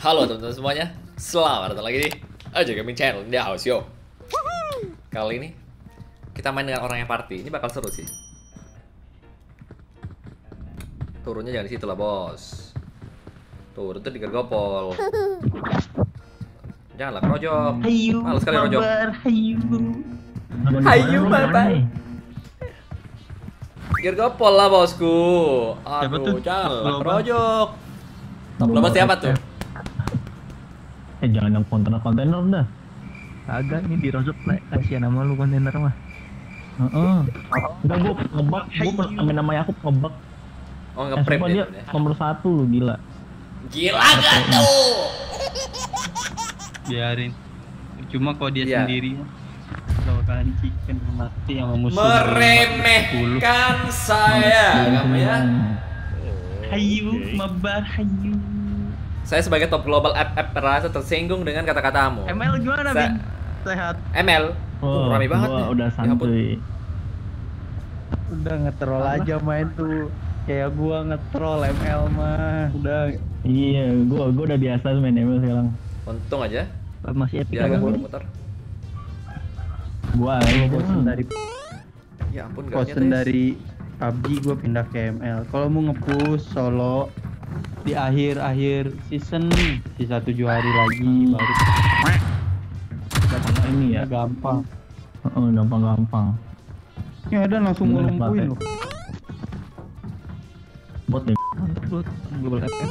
Halo teman-teman semuanya, selamat datang lagi di Aja Gaming Channel di House Yo. Kali ini kita main dengan orang yang party. Ini bakal seru sih. Turunnya jangan di situ lah bos. Turun tuh di gergopol. Janganlah kerojok. Hayu, Males sekali rojok. hayu. Hayu babar. Gergopol lah bosku. Siapa tuh? Aduh, janganlah Global. kerojok. Top global siapa tuh? Jangan yang kontainer dah. Agak ini dirosok lah, kasihan nama lu kontainer mah. Enggak, gua ngebug, gua main nama Yakub ngebug. Oh nge-prep Sumpah dia ya. nomor 1 lu, gila. Gila gak tuh? Biarin. Cuma kalau dia Iya. sendiri mah gak bakalan chicken mati sama musuh. Meremehkan saya, kamu ya. Hayu, mabar hayu. Saya sebagai top global FF merasa tersinggung dengan kata-katamu. ML gimana, Bin? Sehat. ML, rame banget gua nih. udah Ya ampun. santuy. Udah ngetrol aja main tuh, kayak gua ngetrol ML mah udah. Iya, gua udah biasa main ML sekarang. Untung aja, Masih epic dia agak banget. muter-muter. Gua Bosen dari Ya ampun, gak bosen dari PUBG gua pindah ke ML. Kalau mau nge-push solo di akhir season sisa 7 hari lagi baru karena ini ya. gampang. Gampang-gampang. Ya ada langsung Bener, ngelumpuin Plate. loh. Bot deh. Buat global FF.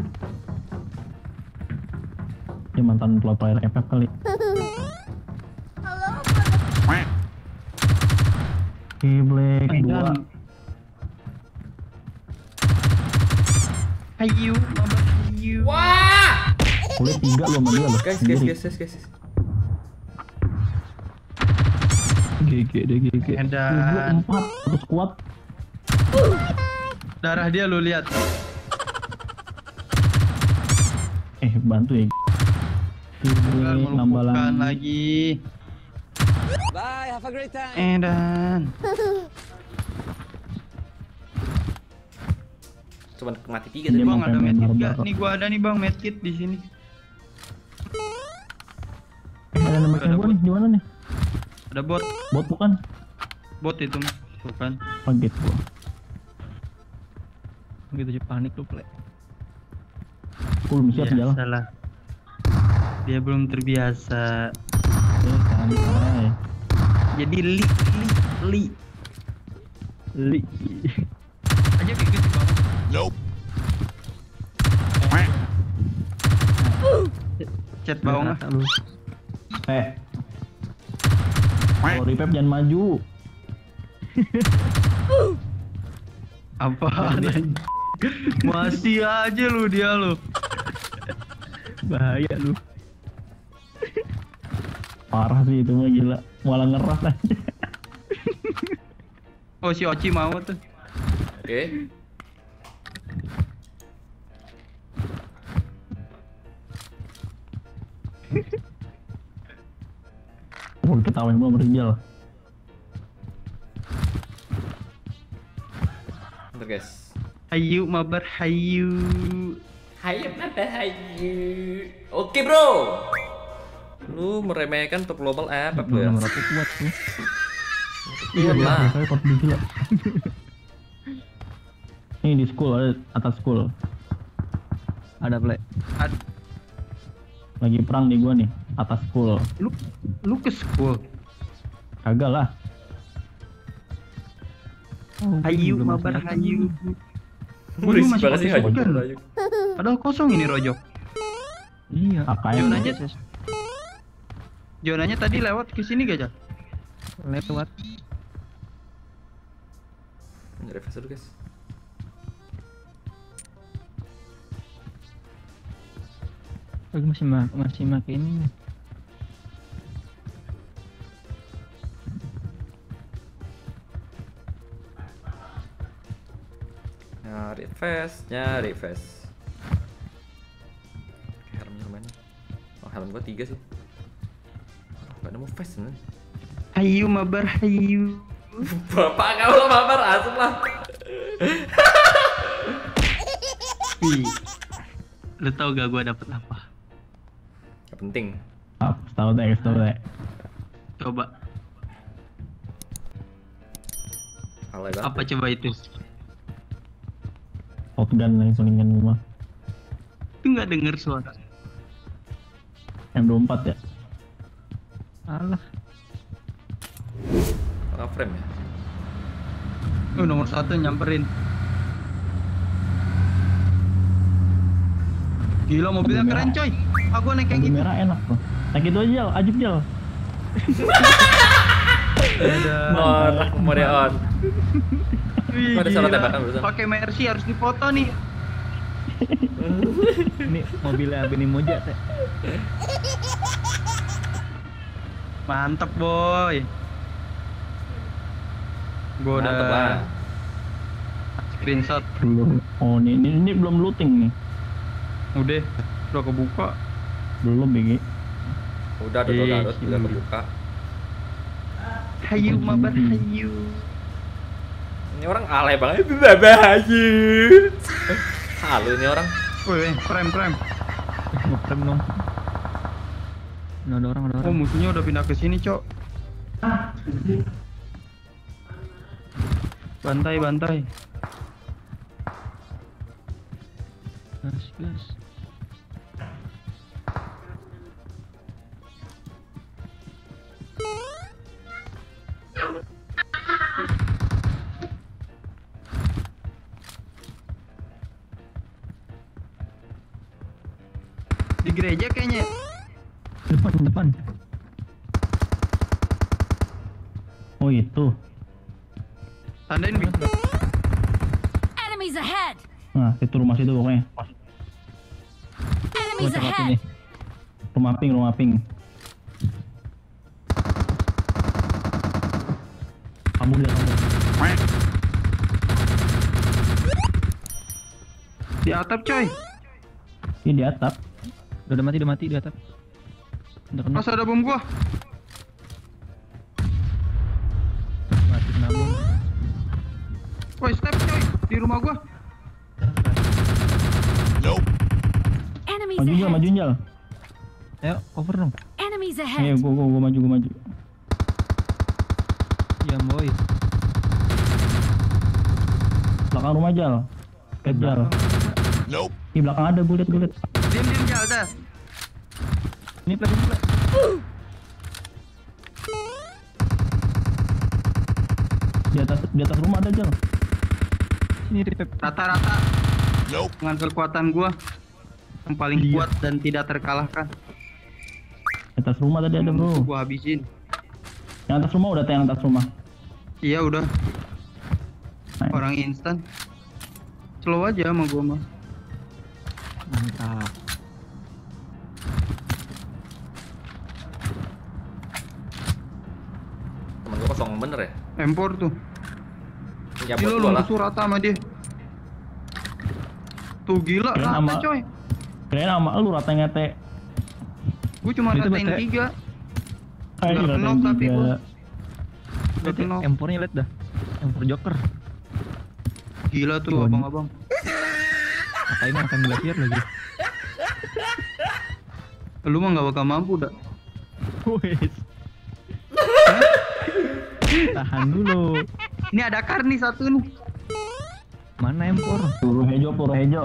Dia mantan pro player FF kali. Black dua. Hayu, mabar hayu. Wah! Kulit 3 lu sama dia loh. Guys. GG deh GG. Edan. 4 terus kuat. Darah dia lu lihat. Bantu ya. Nambah Melumpuhkan lagi. lagi. Bye, have a great time. Edan. Cuman mati 3 Dia tadi. mau Bang ada main medkit barbar. gak? Nih gua ada nih Bang medkit di sini. Ada nomornya gua nih, di mana nih? Ada bot. Bot bukan? Bot itu mah. Bukan. Kaget gua. Begitu aja panik tuh, Play. Gua belum siap jalan. Salah. Dia belum terbiasa. Santai. Jadi li. Aja kayak gitu, Bang. Chat bawah nggak? Lu. Kalau revive jangan maju. Apaan? Masih aja lu dia lu. Bahaya lu. Parah sih itu mah, gila. Malah ngeras aja. Oh si Oci mau tuh. Oke. Gua ketawain gua berjal. Bentar guys. Hayu mabar hayu. Hayu apa hayu? Oke bro. Lu meremehkan top global FF lu ya? Nomor aku kuat tuh. Iya lah. Saya kuat gila. Ini di school, ada atas school. Ada, Play. Lagi perang di gua nih, atas school. Lu ke school. Kagak lah. Hayu mabar hayu. Berisik masih banget sih pakai hayu. shotgun. Hayu. Padahal kosong ini rojok. Iya. AKM. Jonanya Jonanya tadi lewat ke sini gak, Jal? Lewat. Refresh dulu guys. Lagi masih make ini. Nyari fast. Oke, helmnya mana? Oh, helm gua 3 sih. Gak nemu fast sebenernya. Hayu mabar hayu. Bapak kamu mabar asem lah. Lu tau gak gua dapet apa? Gak penting. Tahu deh, tahu deh. Coba. Alay banget. Apa coba itu? Shotgun yang selingan rumah. Itu nggak denger suara. M24 ya. Alah. Tengah frame ya. Nomor 1 nyamperin. Gila mobilnya Mobil keren merah. coy. Aku naik kayak Mobil gitu. merah enak bro. Naik itu aja, Jal. Ajib Jal. Norak kemudian. Wih, Itu ada suara gila. tembakan barusan. Pakai Mercy harus difoto nih. Ini mobilnya Beni Moja teh. Mantep boy. Gua udah Mantep lah. screenshot. Belum. Oh ini belum looting nih. Udah kebuka. Belum BG. Udah ada Garut, udah kebuka. Hayu mabar hayu. Ini orang alay banget. Bahayu. Halu ini orang. Wih, prime. Ngeprem dong. Nah, ada orang. Oh musuhnya udah pindah ke sini cok. Bantai. Gas. Di gereja kayaknya. Depan. Oh itu. Tandain Bing. Enemies ahead! Nah itu rumah situ pokoknya. Enemies Gua cakap ahead! ini. Rumah pink. Kamu lihat kamu. Di atap coy. Ini di atap. Udah mati di atas. Udah kena Masa ada bom gua. mati namun. Woi step coy di rumah gua. Enemies ahead! Maju Jal. Ayo, cover dong. Enemies Ayo ahead! gua maju. Iya, boy. Belakang rumah Jal. Kejar. Di belakang ada gue liat. Diam Jal dah. Ini play. Di atas rumah ada Jal. Ini retap. Rata-rata. Dengan kekuatan gua yang paling kuat dan tidak terkalahkan. Di atas rumah tadi ada bro. Gua habisin. Yang atas rumah udah yang atas rumah. Iya udah. Nice. Orang instan. Slow aja sama gua mah. Mantap. Temen gua kosong bener ya. Empor tuh. Ya Gila buat lu gua lah. musuh rata sama dia. Tuh gila Kirain rata sama- coy. Kirain sama lu rata ngete. Gua cuma Itu ratain bete. 3. Ay, Nggak ratain knock tapi tiga. gua. Udah Lihat ya, kenal. M4-nya lihat dah. M4 Joker. Gila tuh Cuan. abang-abang. Katain akan glacier lagi. Lu mah gak bakal mampu dah. Wes. Tahan dulu. Ini ada karni satu nih. Mana M4? Peluru hejo.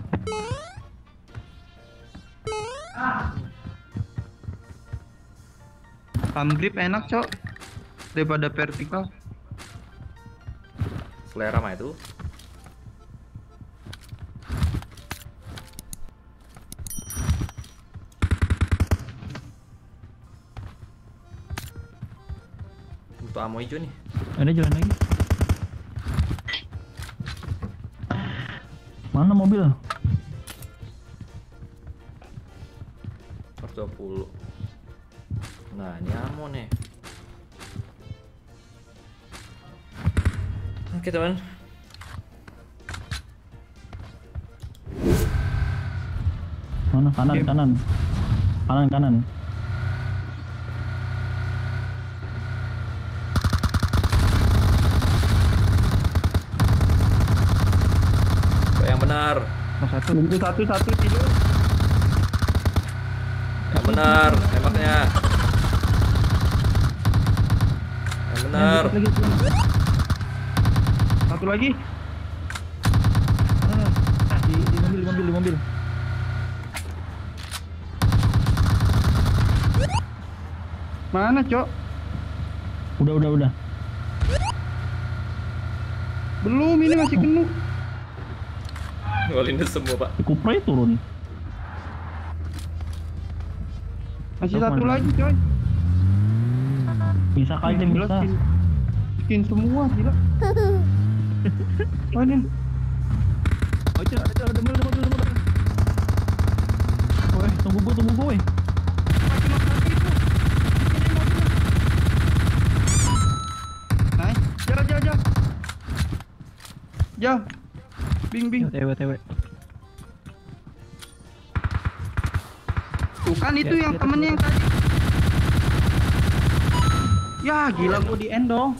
Thumb grip enak cok. Daripada vertikal. Selera mah itu. Butuh ammo hijau nih. Ada jalan lagi. Mana mobil? 120. Nah, ini ammo nih. Oke, teman. Mana kanan. Kok yang benar? Mas satu. Satu tidur. Yang benar, tembaknya. Yang benar. Satu lagi. Di mobil. Mana, Cok? Udah. Belum, ini masih penuh. Golin semua, Pak. Si Kupra turun. Masih Cok, satu mana? lagi, coy. Bisa aja Gila, bisa. skin semua, gila. Oh, ini. Oh, ada mobil. Woi, tunggu gue. Nice. Ja. Bing. TW. Tuh kan itu Ya, yang lihat, temennya lihat. yang tadi. Ya, gila gua di end dong.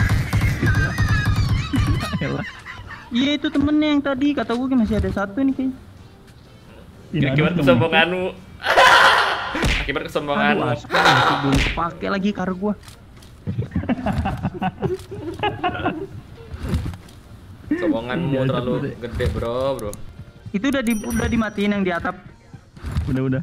Elah. Iya, itu temennya yang tadi. Kata gua masih ada satu nih kayaknya. Akibat kesombonganmu. Akibat Aduh, kesombonganmu. astaga, belum kepake lagi kar gua. Sombonganmu Iya, terlalu betul. gede, bro. Itu udah dimatiin yang di atap. Udah.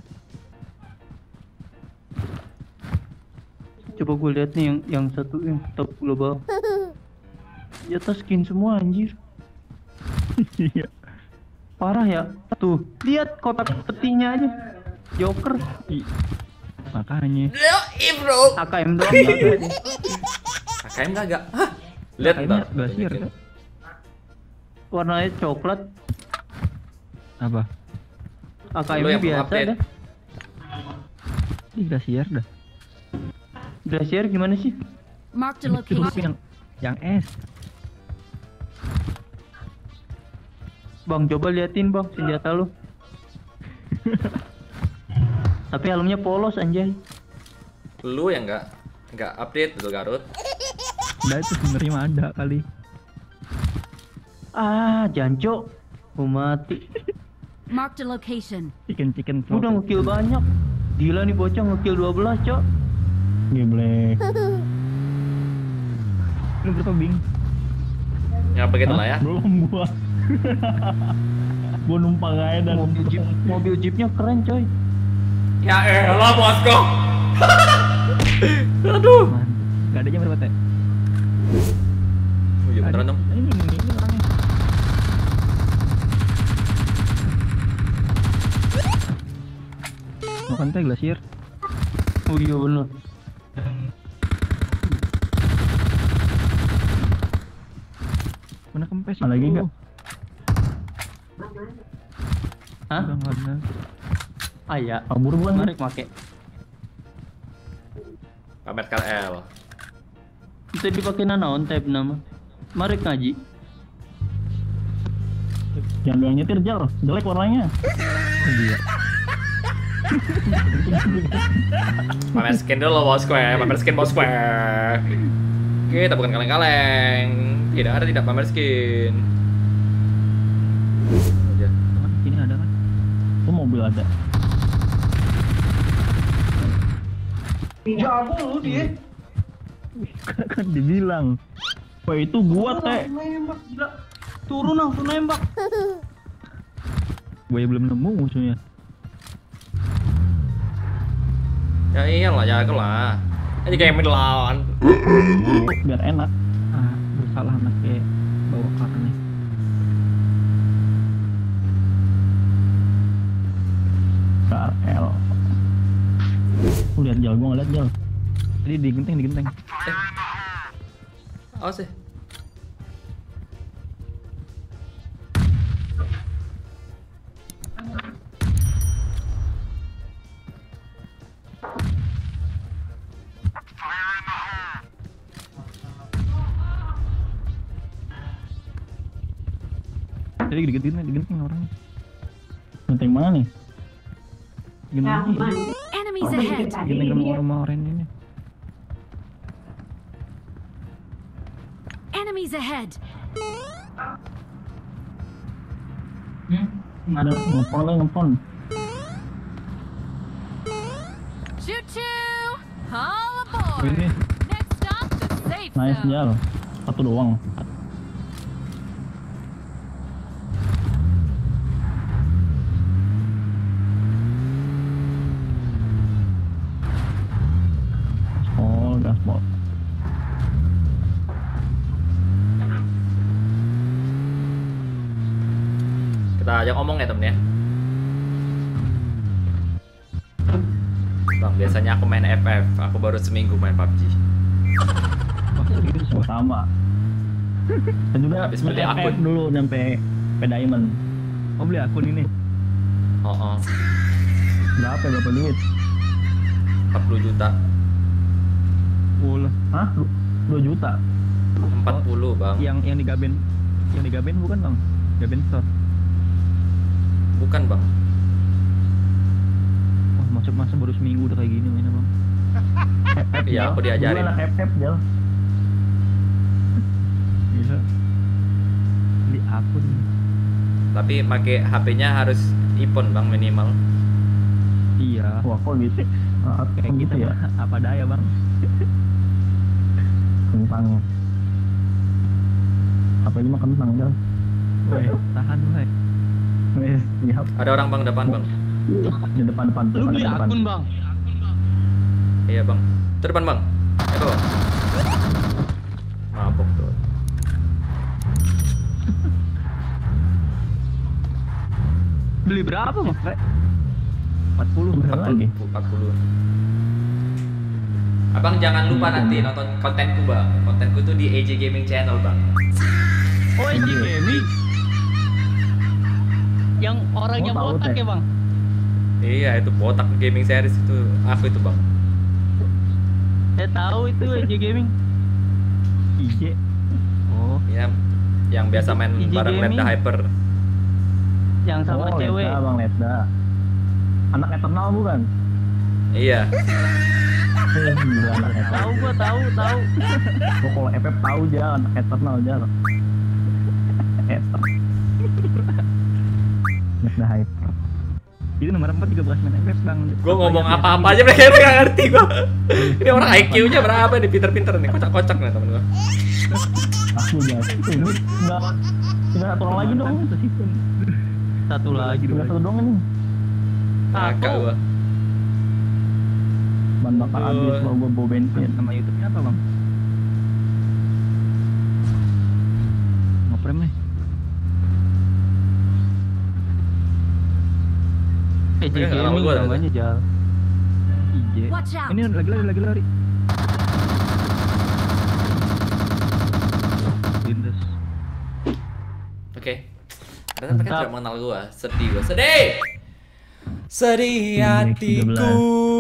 Coba gue lihat nih yang satu yang top global. Di atas skin semua anjir. Iya. Parah ya. Tuh, lihat kotak petinya aja. Joker. Makanya. Bro. AKM doang nggak ada deh. AKM kagak. Hah? Lihat AKM-nya ntar. Glacier, kan? Warnanya coklat. Apa? Lu AKM yang biasa update. dah. Ini Glacier dah. Glacier gimana sih? Marked a Itu location. yang S. Bang, coba liatin bang senjata lu. Tapi helmnya polos anjay. Lu yang nggak update betul Garut. Udah itu sebenarnya mah ada kali. Ah, jancok. Mau mati. Marked a location. Chicken Gua udah ngekill banyak. Gila nih bocah ngekill 12, Cok. Geblek. Lu berapa Bing? Ya begitu lah ya. Belum gua. Gua numpang aja dan Mobil jeepnya keren, coy. Ya elah bosku. Aduh. Man, gak ada jam berapa teh? Oh iya beneran dong. Ini orangnya. Makan teh Glacier. Oh iya bener. Mana kempes? Ada lagi itu? nggak? Hah? Udah nggak ada. Ah ya. kabur gua nih. Mari make. Pamer KL. Bisa dipakai nanaon tab nama. Mari ngaji. Jangan yang nyetir Jal, jelek warnanya. Oh, iya. Pamer skin dulu bosku ya. Pamer skin bosku ya. Kita bukan kaleng-kaleng. Tidak pamer skin. Aja. Teman, sini ada kan? Itu mobil ada. Jago lu dia. Kan dibilang. Wah itu gua teh. Nembak gila. Turun langsung nembak. Gue belum nemu musuhnya. Ya iyalah jago lah. Ini kayak mid lawan. Biar enak. Ah, bersalah anaknya bawa karne. KRL. Lihat Jal, gua ngeliat Jal. Tadi di genteng. Oh sih. Tadi di genteng orangnya. Genteng mana nih? Genteng ini. Enemies ahead. Genteng rumah orang ini. Enemies ahead. Ada ngepon. Choo choo! All aboard! Ini Next stop, the safe Nice zone. Jal. Satu doang. Oh, gaspol. Kita ajak ngomong ya temen ya. Bang, biasanya aku main FF, aku baru seminggu main PUBG. Oh, sama. Dan juga Habis beli akun. dulu sampai Diamond. oh beli akun ini. Oh, Berapa duit? 40 juta. Hah? 2 juta? 40 bang. Yang di Gaben bukan bang? Gaben Store. Bukan bang. Wah masa baru seminggu udah kayak gini mainnya bang. Iya, aku diajarin. Gue anak FF Jal. Gila. Beli akun. Tapi pakai HP-nya harus iPhone bang minimal. Iya. Wah kok gitu? Kayak gitu kita ya? apa daya bang? Kentang. Apa ini mah kentang Jal? Woi tahan woi. Wes, siap. Ada orang bang depan bang. Di depan. Lu beli depan. akun bang? Iya bang. Itu depan bang. Ayo. Mabok tuh. Beli berapa bang? 40 berapa lagi? 40. Abang jangan lupa nanti nonton kontenku bang. Kontenku tuh di AJ Gaming Channel bang. Oh ini gaming. Yang orangnya Oh, tahu, botak Teh. ya bang? Iya itu botak gaming series itu aku itu bang. Saya tahu itu AJ gaming. IJ. Oh. Iya, yang biasa main IJ bareng Gaming. Leda Hyper. Yang sama Oh, cewek. Leda, Bang Leda. Anak Eternal bukan? Iya. Gila, anak Eternal. Tahu gua tahu. Oh, kalau FF tahu Jal, anak Eternal Jal. Eternal. Leda Hyper. Itu nomor 4 juga bekas main FF bang. Gue ngomong apa-apa aja mereka nggak ngerti gue. Ini orang IQ-nya berapa nih, pinter-pinter nih, kocak-kocak nih temen gue. Aku Jal. Ini tinggal satu orang lagi dong. Satu lagi. Tinggal satu dong ini. Kakak gue. Bahan bakar habis kalau gue bawa bensin. Nama YouTube-nya apa bang? Ngoprem nih. AJ Mereka nggak lama gaming gua ada. namanya Jal. IJ. Watch out. Ini lagi lari. Lindes. Oke. Ternyata mereka tidak mengenal gue. Sedih gue. Sedih hatiku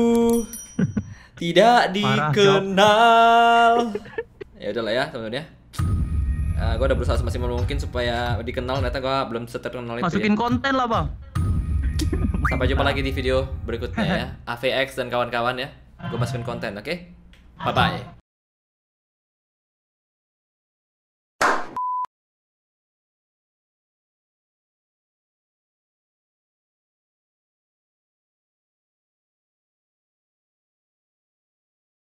tidak dikenal. Ya udahlah ya teman-teman ya. Gue udah berusaha semaksimal mungkin supaya dikenal. Ternyata gue belum seterkenal itu. Masukin Ya. konten lah bang. Sampai jumpa lagi di video berikutnya ya. AVX dan kawan-kawan ya. Gue masukin konten, oke? Bye bye.